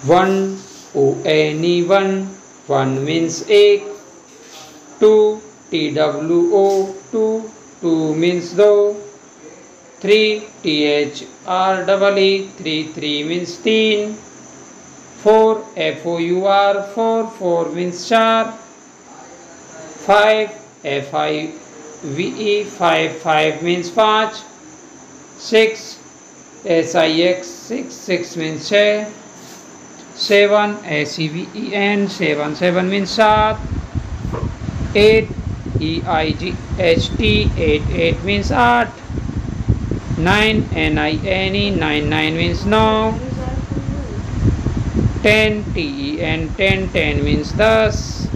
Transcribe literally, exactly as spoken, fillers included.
One O N E one, one means एक. Two T W O two, two means दो. Three T H R double E three, three means तीन. Four F O U R four, four means चार. Five F I V E five, five means पाँच. Six S I X six, six means छः. Seven S E V E N seven, seven means सात. Eight E I G H T eight, eight means आठ. Nine N I N E nine, nine means नौ. Ten T E N ten, ten means दस.